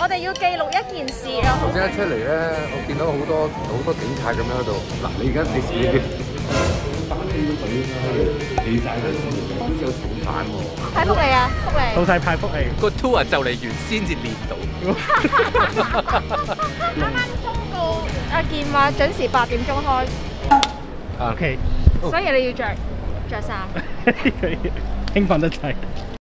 我哋要記錄一件事啊！ 頭先一出嚟咧，我見到好多警察咁樣喺度。嗱，你而家你班機都隊喺度企晒喺度，好似有重犯喎。 派福利啊，福利！ 到晒派福利， 個 tour 就嚟完先至練到。 啱啱公告阿健話準時8點鐘開。 OK， 所以你要着衫。 興奮得滯。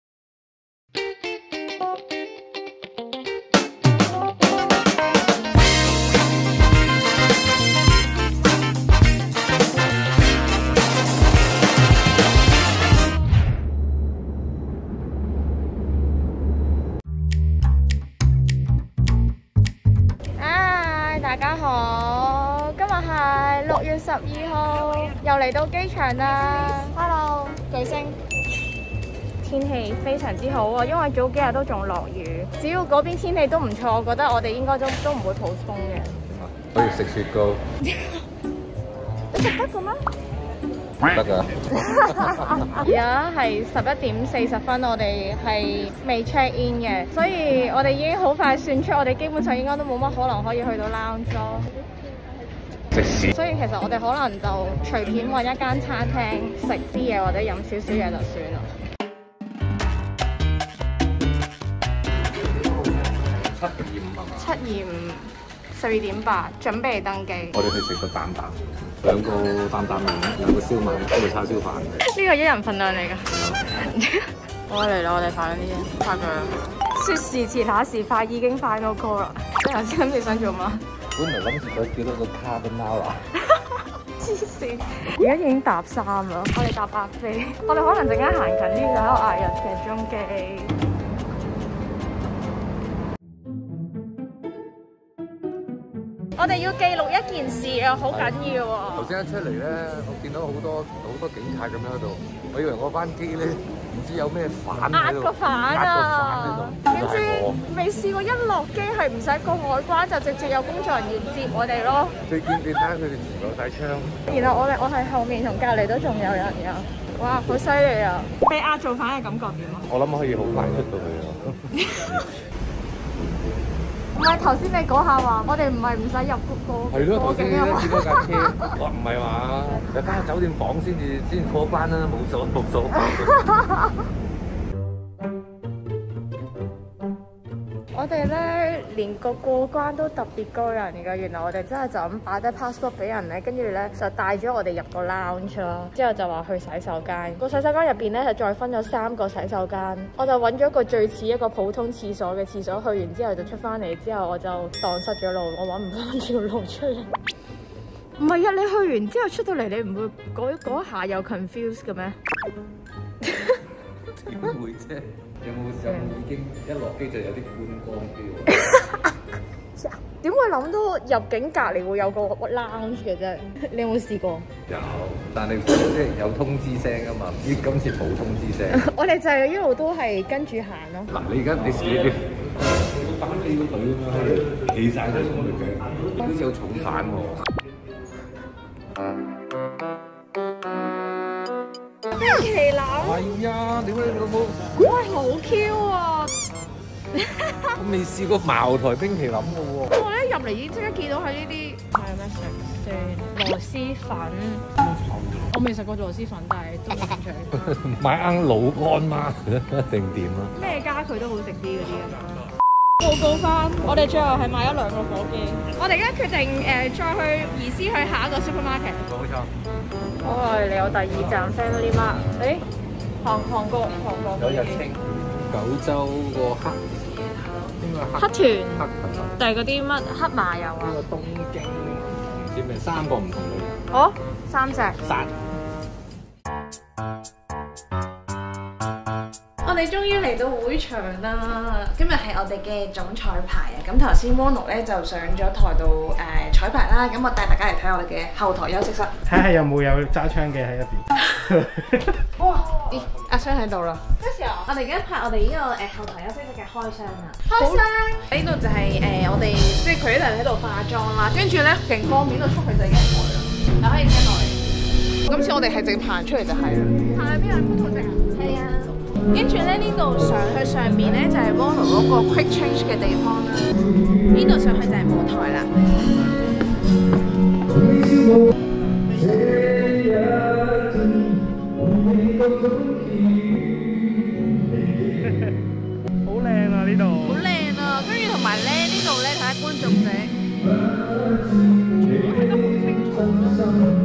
大家好，今日係6月12號，又嚟到機場啦。Hello， 巨星，天氣非常之好啊，因為早幾日都仲落雨。只要嗰邊天氣都唔錯，我覺得我哋應該都唔會抱風嘅。 可以食雪糕。 你食得嘅咩？ 得㗎。 而家係11點40分，我哋係未 check in 嘅，所以我哋已經好快算出，我哋基本上應該都冇乜可能可以去到 lounge 咯。 食屎！ 所以其實我哋可能就隨便揾一間餐廳食啲嘢或者飲少少嘢就算啦。725，12.8，準備登記。 我哋去食個擔擔，2個擔擔麵，2個燒賣，1個叉燒飯。 呢個一人份量嚟㗎。我嚟啦，我哋快啲先，快佢。說時遲那時快，已經快到過啦。你頭先諗住想做乜？ 本來諗住想叫多個carbonara。 黐線！而家已經搭3啦，我哋搭8飛。我哋可能陣間行近啲就喺度嗌日劇中記。我哋要記錄一件事啊，好緊要喎！ 頭先一出嚟咧，我見到好多警察咁樣喺度，我以為我班機咧唔知有咩反喺度， 壓個反啊！點知未試過一落機係唔使過海關就直接有工作人員接我哋咯。 你睇下佢哋全部有晒槍。 然後我係後面同隔離都仲有人㗎，哇！好犀利啊！被壓造反嘅感覺點啊？ 我諗可以好快出到去咯。 唔係頭先你嗰下話，我哋唔係唔使入個係咯，頭先過境啊嘛。 見到架車，我唔係話你翻酒店房先過關啦，冇數。 我哋咧連個過關都特別高人㗎，原來我哋真係就咁擺低 passport 俾人咧，跟住咧就帶咗我哋入個 lounge 咯，之後就話去洗手間。個洗手間入邊咧就再分咗3個洗手間，我就揾咗個最似一個普通廁所嘅廁所，去完之後就出翻嚟，之後我就蕩失咗路，我揾唔翻條路出嚟。唔係啊，你去完之後出到嚟，你唔會嗰下又 confuse 嘅咩？ 點會啫？有冇已經一落機就有啲觀光 feel？ 點會諗到入境隔離會有個 lounge 嘅啫？你有冇試過？ 有，但係即係有通知聲啊嘛，今次冇通知聲。 我哋就係一路都係跟住行咯。 嗱，你而家你班機嗰隊咁樣喺度企晒喺度，我哋嘅好似有重犯喎。 冰淇淋係啊，點解你老母？ 喂，好 Q 啊！ 我未試過茅台冰淇淋嘅喎。 我一入嚟已經即刻見到係呢啲係有咩食先？螺絲粉，我未食過螺絲粉，但係都冇興趣。 買啱老乾媽定點啊？ 咩加佢都好食啲嗰啲啊！報告翻，我哋最後係買咗2個火機。我哋而家決定再去移師去下一個 supermarket。 冇錯。 我哋嚟有第2站 Family Mart。誒，韓國。 有日清、九州個黑黑豚，就係嗰啲乜黑麻油啊？ 呢個東京唔知咩3個唔同類。 哦，3隻。 殺。 我哋終於嚟到會場啦！今日係我哋嘅總彩排啊！咁頭先 Mono 咧就上咗台度彩排啦，咁我帶大家嚟睇我哋嘅後台休息室。 睇下有冇揸槍嘅喺入邊。 哇！咦，阿雙喺度啦。咩時候？我哋而家拍我哋呢個後台休息室嘅開箱啊！開箱呢度就係我哋即係佢啲人喺度化妝啦，跟住咧勁方便，呢度出去就已經係台啦。嗱，可以聽落嚟。今次我哋係直行出嚟就係啦。 行去邊啊？觀塘直啊？ 係啊。 跟住咧呢度上去上面咧就係 Ronald 嗰個 Quick Change 嘅地方啦，呢度上去就係舞台啦。 好靚啊呢度！ 好靚啊！跟住同埋咧呢度咧睇下觀眾席，睇得好清楚咯。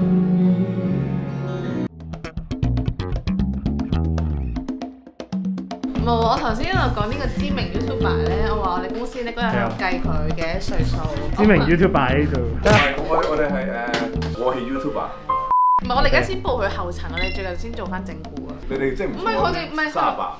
冇，我頭先喺度講呢個知名 YouTuber 咧，我話我哋公司咧嗰日喺度計佢嘅歲數。 知名 YouTuber 喺度。 我哋係我係 YouTuber。 唔係，我哋而家先報佢後層，我哋最近先做翻整蠱啊！ 你哋即係唔係我哋唔係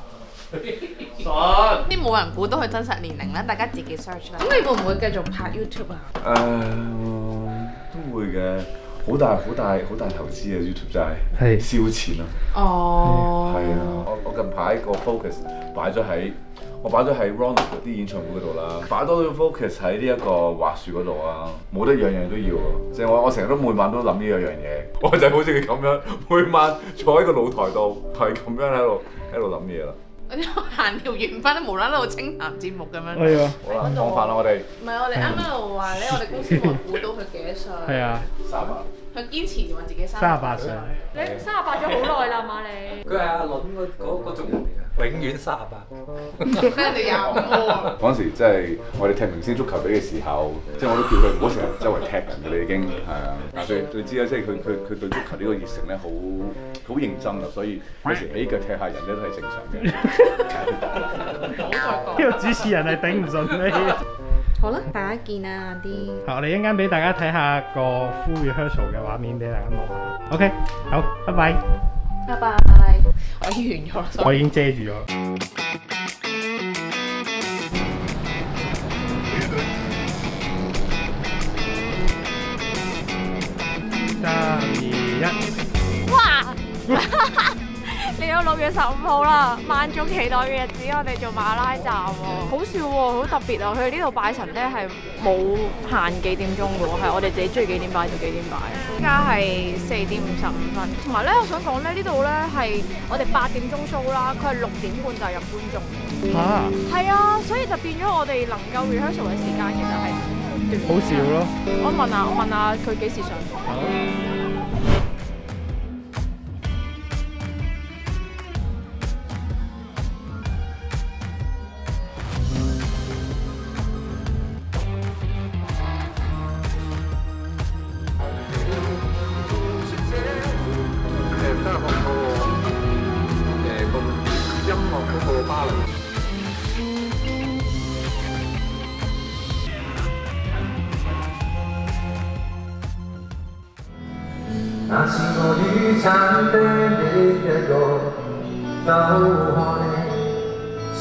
38。 啲冇人估到佢真實年齡啦，大家自己 search 啦。咁你會唔會繼續拍 YouTube 啊？ 都會嘅，好大投資啊 YouTube 真係燒錢啊！ 哦， 係啊，我近排個 focus 擺咗喺 Ronald 啲演唱會嗰度啦，擺多咗 focus 喺呢一個滑雪嗰度啊，冇得樣樣都要啊！即係我成日都每晚都諗呢一樣嘢，我就好似佢咁樣，每晚坐喺個露台度係咁樣喺度諗嘢啦。 閒聊完翻都無啦啦喺度清談節目咁樣。 係啊。 好啦，講飯啦我哋。 唔係我哋啱啱喺度話咧，我哋公司冇人估到佢幾多歲。 係啊。 38。 佢堅持話自己 38歲。 你38咗好耐啦嘛你？ 佢係阿倫嗰種人嚟㗎，永遠38。 俾人哋有喎。 嗰陣時即係我哋踢明星足球隊嘅時候，即係我都叫佢唔好成日周圍踢人嘅啦已經係啊。但係你知啦，即係佢對足球呢個熱誠咧好認真啊，所以有時起腳踢下人咧都係正常嘅。 唔好再講。 呢個主持人係頂唔順你。 好啦，大家見啊啲。 我哋一陣間俾大家睇下個 full rehearsal 嘅畫面俾大家望下。OK， 好，拜拜。 拜拜。我完咗啦。 我已經遮住咗。3、2、1。 哇！嚟到6月15號啦，萬眾期待嘅日子，我哋做馬拉站喎，好笑喎，好特別啊！佢呢度拜神咧係冇限幾點鐘嘅喎，係我哋自己中意幾點拜就幾點拜。依家係4點55分，同埋咧我想講咧呢度咧係我哋8點鐘 show 啦，佢係6點半就入觀眾。 嚇！ 係啊，所以就變咗我哋能夠 rehearsal 嘅時間其實係短。 好少咯。 我問下佢幾時上堂。 那是我與殘的你一個鬥開這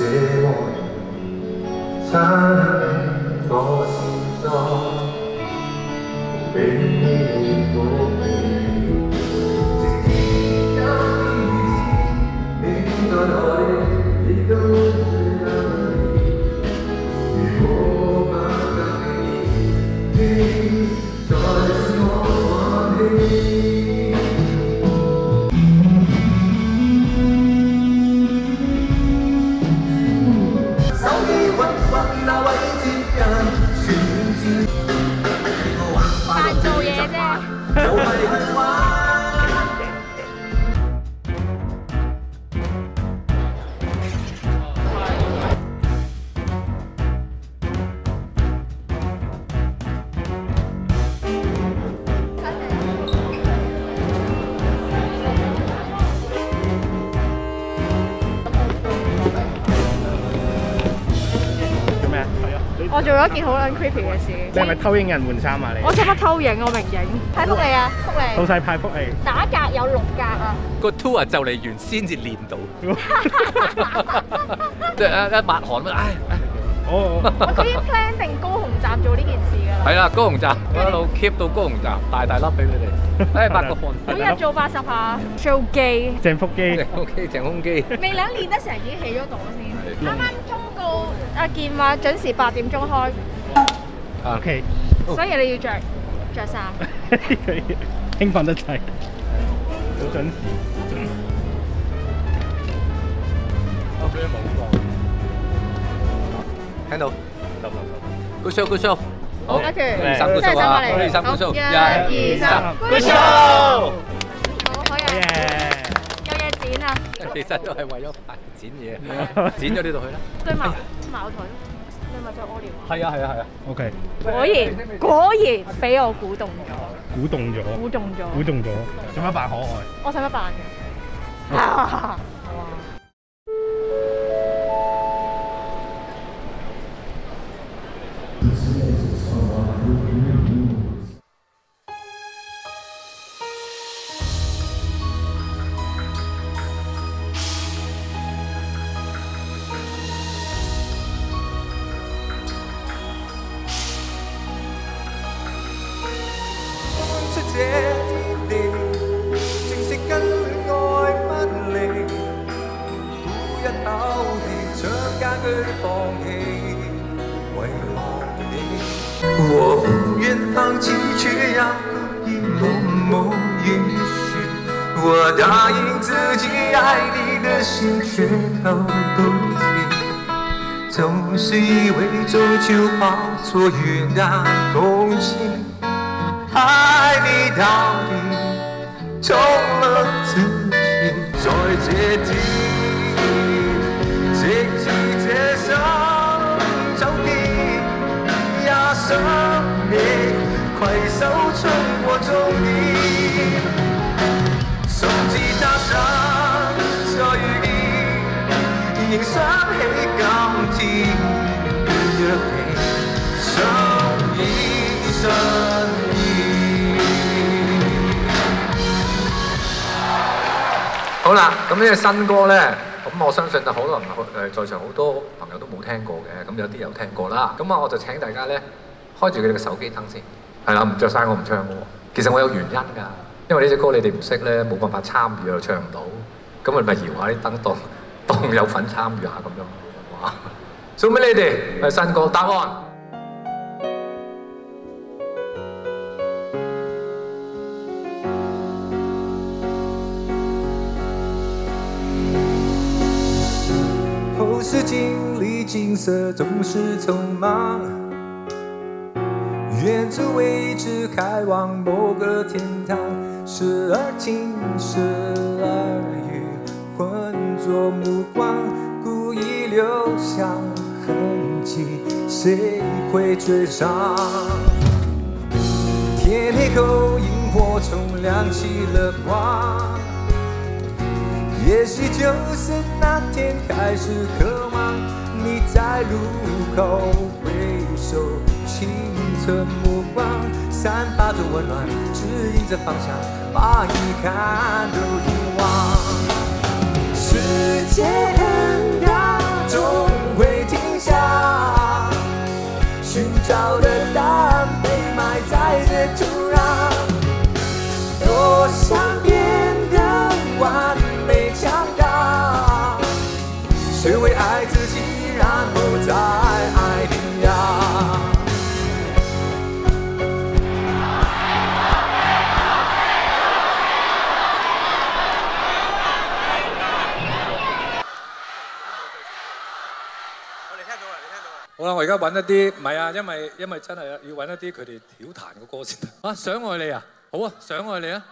愛，親我心中被你覆蓋，直至有天你在哪裏，你都會有你。如果不跟你，再是我放棄。 扮做嘢啫。 做咩啊？ 我做咗一件好撚 creepy 嘅事。 你係咪偷影人換衫啊？你我做乜偷影？我明影。派福利啊，福利。 老細派福利。 打格有6格啊。 個 tour 就嚟完先至練到，即係一抹汗乜？ 哦。 我已經 plan 定高雄站做呢件事㗎啦。 係啦，高雄站一路 keep 到高雄站，大粒俾你哋，抹個汗。 每日做80下，做機。 鄭福基。 OK，鄭空基。 未兩練得成已經起咗朵先。啱啱通告阿健話準時8點鐘開。 OK。 所以你要着衫。 興奮得滯，好準時。 俾你冇講。聽到？Good show，Good show。好， 跟住 2、3 Good show 啊！1、2、3 Good show。 1、2、3 Good show。 好，可以。有嘢剪啊！ 其實都係為咗剪嘢，剪咗呢度去啦。 對茅台咯，你咪再屙尿。 係啊。 OK。 果然俾我估中咗。 估中咗。做乜扮可愛？ 我使乜扮嘅？哇！ 這天地，正式跟戀愛分離，呼一口氣，將家居放棄，為了你。我不願放棄，卻要故意默默允許。我答應自己愛你的心卻逃不離，總是以為終究化作雲淡風輕。愛你到底，痛了自己，在這天，這生走遍呀生命，攜手衝過終點，送吉他上這雨衣，迎上起鋼鐵約定，相依相。好啦，咁呢隻新歌咧，咁我相信可能在場好多朋友都冇聽過嘅，咁有啲有聽過啦。咁啊，我就請大家咧開住佢哋嘅手機燈先，係啦，唔着衫我唔唱嘅喎。其實我有原因㗎，因為呢隻歌你哋唔識咧，冇辦法參與又唱唔到，咁咪搖下啲燈當有份參與下咁樣。哇！送俾你哋係新歌答案。后视镜里景色总是匆忙，远处位置开往某个天堂，时而晴，时而雨，浑浊目光故意留下痕迹，谁会追上？天黑后，萤火虫亮起了光。也许就是那天开始渴望你在路口挥手，清澈目光散发着温暖，指引着方向，把遗憾都遗忘。时间它总会停下，寻找的答案被埋在这土壤，多想变得完美强大，学会爱自己，然后再爱别人。好啦，我而家揾一啲，唔係啊，因為真係要揾一啲佢哋曉彈嘅歌先。啊，想愛你啊，好啊，想愛你啊。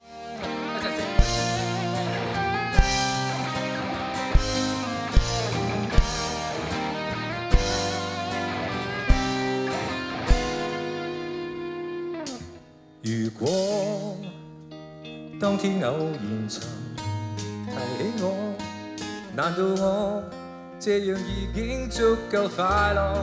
如果當天偶然曾提起我，難道我這樣已經足夠快樂？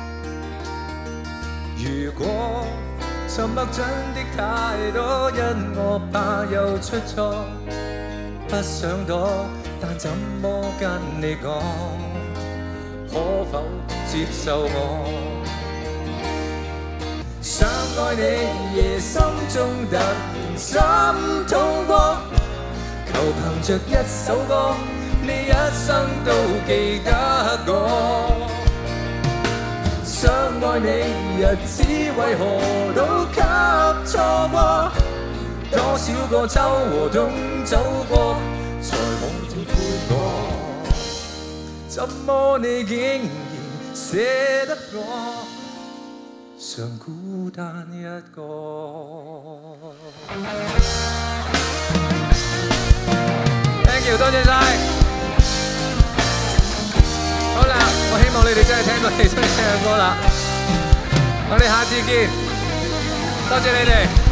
如果沉默真的太多，因我怕又出錯，不想躲，但怎麼跟你講？可否接受我？想愛你，夜心中突然心痛過，求憑着一首歌，你一生都記得我。想愛你，日子為何都給錯過？多少個秋和冬走過，才忘記悔過。 怎麼你竟然捨得我像孤單一個？Thank you， 多謝晒。好啦，我希望你哋真係聽到你中意聽嘅歌啦。我哋下次見，多謝你哋。